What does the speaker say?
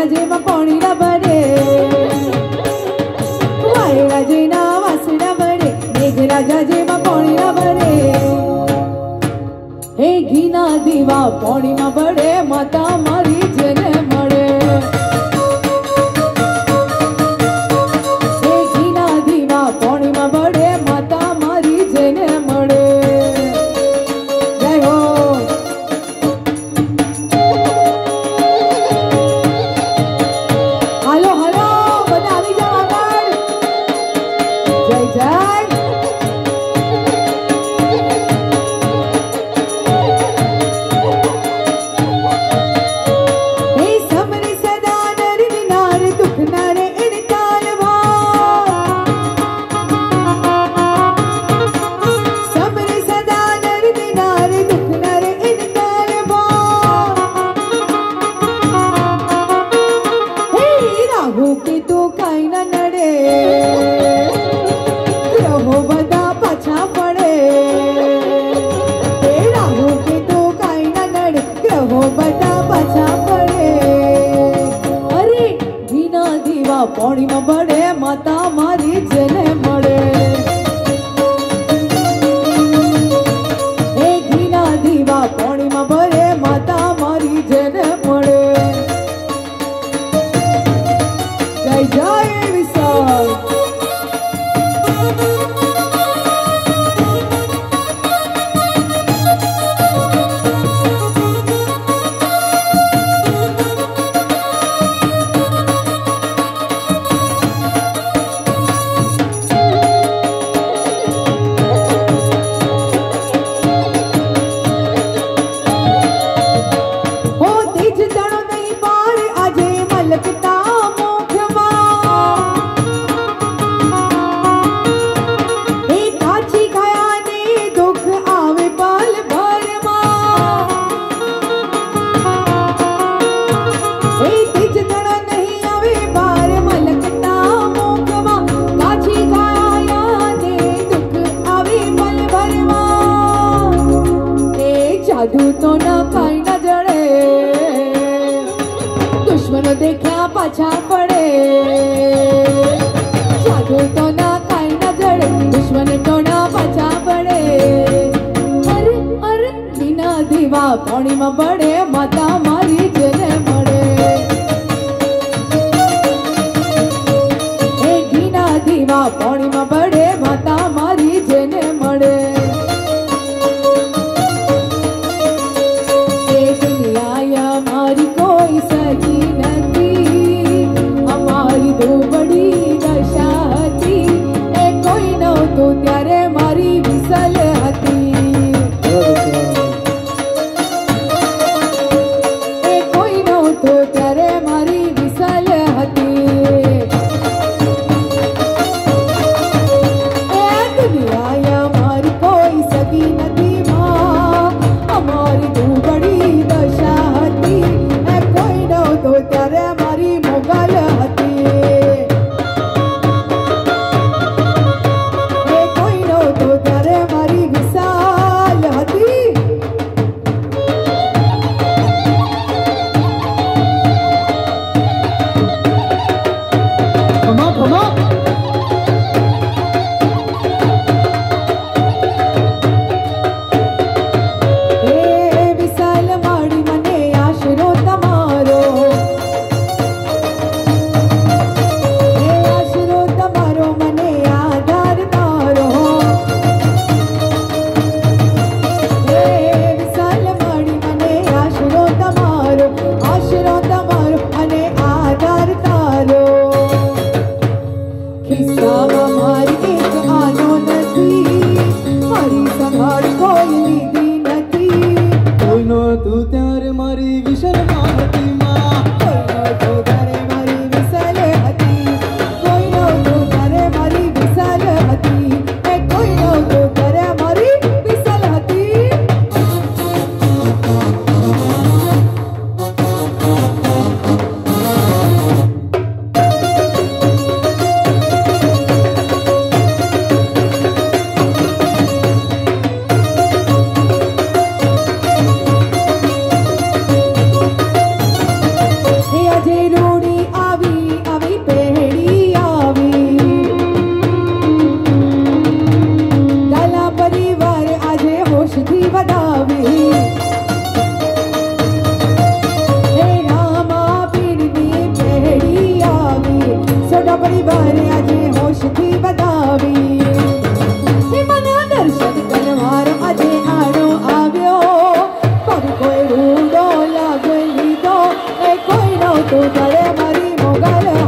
જેમાં પાણી ના ભરે, વાયરાજીના વાસણા ભરે, મેઘરાજા જેમાં પાણી ના ભરે, હે ઘીના દીવા પાણીમાં ભળે, માતા મારી જેને મળે, હે ઘીના દીવા પાણીમાં ભળે, માતા મારી જેને મળે. જય હો. હાલો હાલો બધા આવી જાઓ આગળ. જય જય. પાણીમાં ભળે, માતા મારી જેને મળે, હે ઘીના દીવા પાણીમાં ભળે, માતા મારી જેને મળે. જય જય વિશાલ. જાદુ તો ના કાઈ ના જડે, દુશ્મનો દેખ્યા પાછા પડે, જાદુ તો ના કાઈ ના જડે, દુશ્મન તો ના પાછા પડે, અરે અરે ઘીના દીવા પાણીમાં ભળે, માતા મારી જેને મળે, હે ઘીના દીવા પાણીમાં ભળે, માતા મારી જેને મળે. ત્યારે મારી વિસલ હતી, એ કોઈ નહોતો ત્યારે મારી વિસલ હતી, એ દુનિયા મારી કોઈ સગી નથી માં, અમારી દુબળી દશા હતી, એ કોઈ નહોતો ત્યારે મારી મોગલ હતી, ત્યારે મારી વિશાલ હતી. ખમા ખમા. હે વિશાલ માડી મને આશરો તમારો, કોઈ બારે આજે હોશથી બતાવી મને દર્શન કરવારો આજે આડો આવ્યો પણ કોઈ રૂડો લાગે લીધો એ કોઈ નહોતું તળે મારી મોગલ